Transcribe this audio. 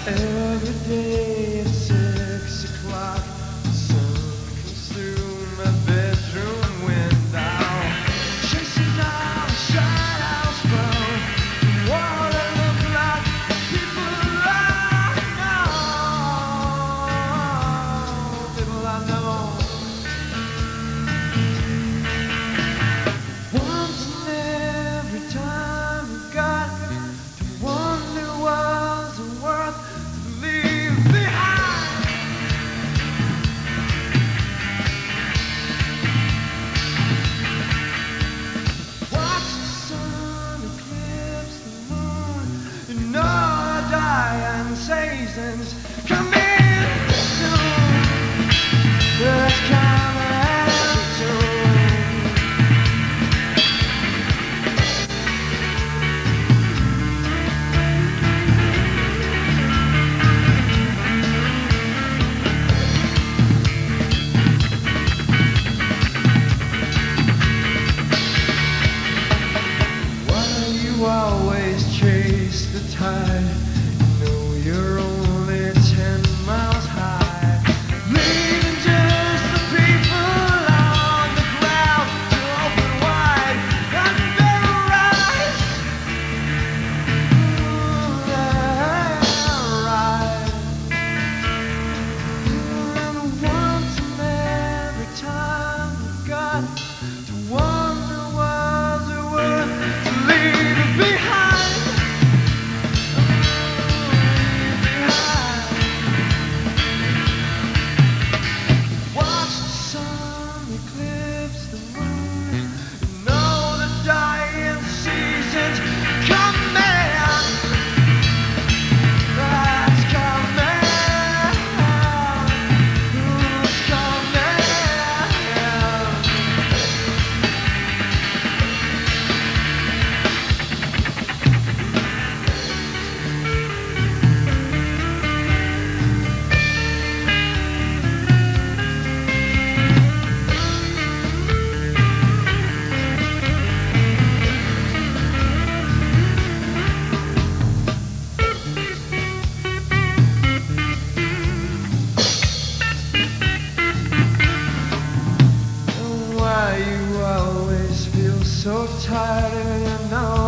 Every day at 6 o'clock, the sun comes through my bedroom window, chasing down the shadows from what I look like. People I know, people I know. Once and every time I got to wonder was it worth to leave behind. Watch the sun eclipse the moon, you know the dying seasons come in soon. It's coming soon. You always chase the tide. You know you're only 10 miles high, leaving just the people on the ground to open wide and their eyes. Ooh, they're right. And once and every time I got to wonder was it worth to leave it behind. Watch the sun eclipse the moon, you know the dying seasons coming. That's coming. Who's coming? Why you always feel so tired, and you know